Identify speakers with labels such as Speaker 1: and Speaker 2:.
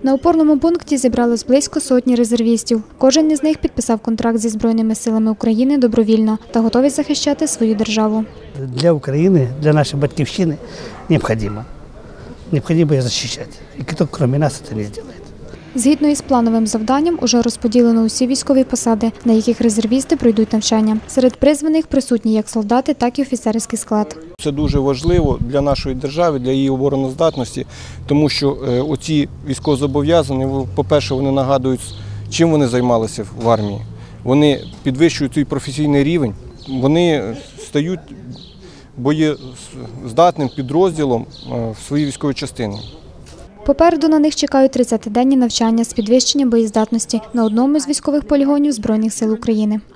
Speaker 1: На опорному пункті зібралось близько сотні резервістів. Кожен із них підписав контракт зі Збройними силами України добровільно та готові захищати свою державу.
Speaker 2: Для України, для нашої батьківщини необхідно її захищати. І хто, крім нас, це не зробить.
Speaker 1: Згідно із плановим завданням, уже розподілено усі військові посади, на яких резервісти пройдуть навчання. Серед призваних присутні як солдати, так і офіцерський склад.
Speaker 3: Це дуже важливо для нашої держави, для її обороноздатності, тому що оці військовозобов'язані, по-перше, вони нагадують, чим вони займалися в армії. Вони підвищують свій професійний рівень, вони стають боєздатним підрозділом в своїй військовій частині.
Speaker 1: Попереду на них чекають 30-денні навчання з підвищенням боєздатності на одному з військових полігонів Збройних сил України.